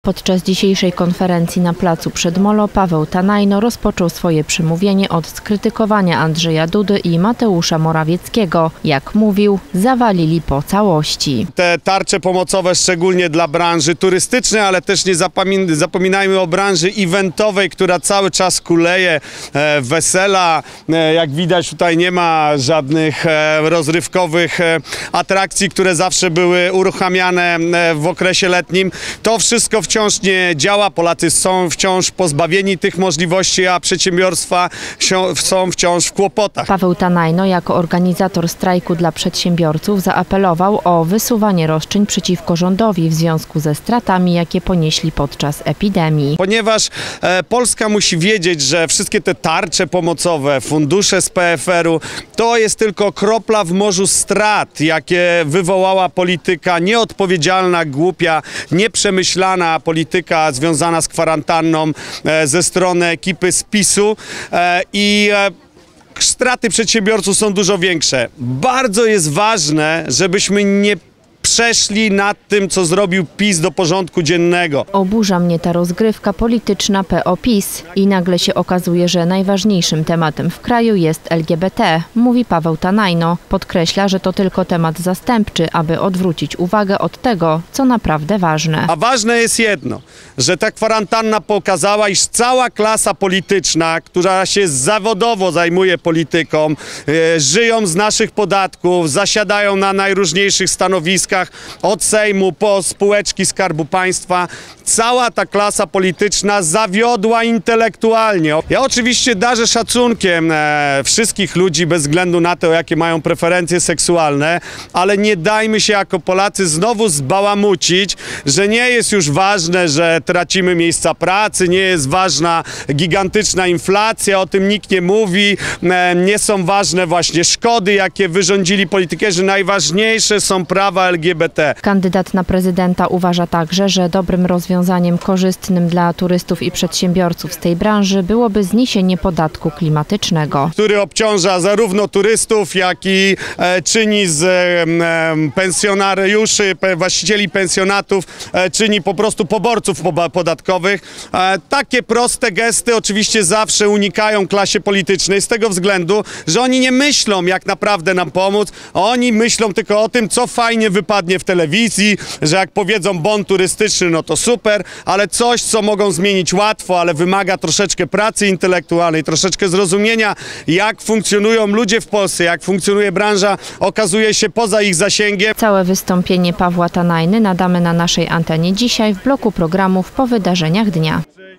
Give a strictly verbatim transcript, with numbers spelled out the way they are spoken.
Podczas dzisiejszej konferencji na placu przed Molo Paweł Tanajno rozpoczął swoje przemówienie od skrytykowania Andrzeja Dudy i Mateusza Morawieckiego. Jak mówił, zawalili po całości. Te tarcze pomocowe szczególnie dla branży turystycznej, ale też nie zapominajmy o branży eventowej, która cały czas kuleje. E, wesela, e, jak widać tutaj nie ma żadnych e, rozrywkowych e, atrakcji, które zawsze były uruchamiane e, w okresie letnim. To wszystko wciąż nie działa, Polacy są wciąż pozbawieni tych możliwości, a przedsiębiorstwa są wciąż w kłopotach. Paweł Tanajno jako organizator strajku dla przedsiębiorców zaapelował o wysuwanie roszczeń przeciwko rządowi w związku ze stratami, jakie ponieśli podczas epidemii. Ponieważ e, Polska musi wiedzieć, że wszystkie te tarcze pomocowe, fundusze z P F R u to jest tylko kropla w morzu strat, jakie wywołała polityka nieodpowiedzialna, głupia, nieprzemyślana polityka związana z kwarantanną e, ze strony ekipy z PiSu e, i e, straty przedsiębiorców są dużo większe. Bardzo jest ważne, żebyśmy nie przeszli nad tym, co zrobił PiS, do porządku dziennego. Oburza mnie ta rozgrywka polityczna P O PiS i nagle się okazuje, że najważniejszym tematem w kraju jest L G B T, mówi Paweł Tanajno. Podkreśla, że to tylko temat zastępczy, aby odwrócić uwagę od tego, co naprawdę ważne. A ważne jest jedno, że ta kwarantanna pokazała, iż cała klasa polityczna, która się zawodowo zajmuje polityką, e, żyją z naszych podatków, zasiadają na najróżniejszych stanowiskach, od Sejmu po spółeczki Skarbu Państwa, cała ta klasa polityczna zawiodła intelektualnie. Ja oczywiście darzę szacunkiem e, wszystkich ludzi bez względu na to, jakie mają preferencje seksualne, ale nie dajmy się jako Polacy znowu zbałamucić, że nie jest już ważne, że tracimy miejsca pracy, nie jest ważna gigantyczna inflacja, o tym nikt nie mówi, e, nie są ważne właśnie szkody, jakie wyrządzili politykerzy, najważniejsze są prawa L G B T. Kandydat na prezydenta uważa także, że dobrym rozwiązaniem korzystnym dla turystów i przedsiębiorców z tej branży byłoby zniesienie podatku klimatycznego, który obciąża zarówno turystów, jak i e, czyni z e, pensjonariuszy, pe, właścicieli pensjonatów, e, czyni po prostu poborców podatkowych. E, takie proste gesty oczywiście zawsze unikają klasie politycznej z tego względu, że oni nie myślą, jak naprawdę nam pomóc, oni myślą tylko o tym, co fajnie wypadnie w telewizji, że jak powiedzą bon turystyczny, no to super, ale coś, co mogą zmienić łatwo, ale wymaga troszeczkę pracy intelektualnej, troszeczkę zrozumienia, jak funkcjonują ludzie w Polsce, jak funkcjonuje branża, okazuje się poza ich zasięgiem. Całe wystąpienie Pawła Tanajny nadamy na naszej antenie dzisiaj w bloku programów po wydarzeniach dnia.